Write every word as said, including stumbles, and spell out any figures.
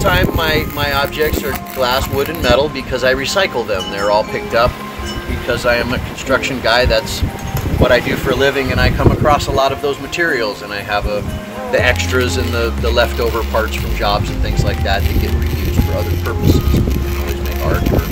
time my, my objects are glass, wood, and metal because I recycle them. They're all picked up because I am a construction guy. That's what I do for a living, and I come across a lot of those materials, and I have a, the extras and the, the leftover parts from jobs and things like that that get reused for other purposes. You can always make art or